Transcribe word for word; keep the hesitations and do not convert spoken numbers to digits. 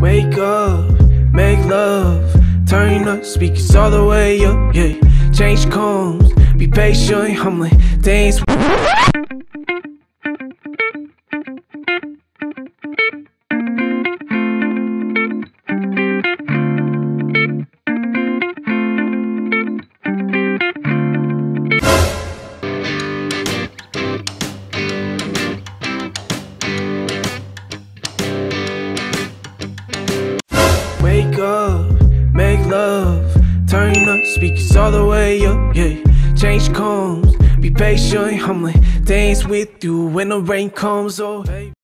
Wake up, make love, turn up speakers all the way up, yeah. Change comes, be patient, humbly, dance. Wake up, make love, turn up speakers all the way up, yeah. Change comes, be patient, humbly, dance with you when the rain comes, oh hey.